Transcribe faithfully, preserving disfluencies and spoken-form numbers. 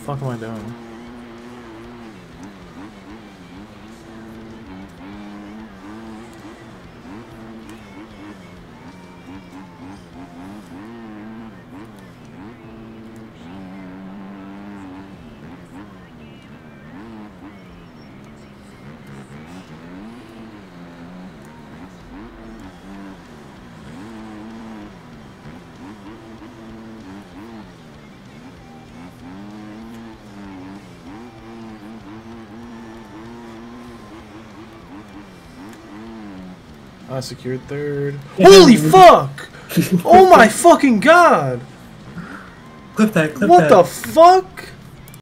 fuck am I doing? I secured third. Holy fuck! Oh my fucking god! Clip that, clip What that. the fuck?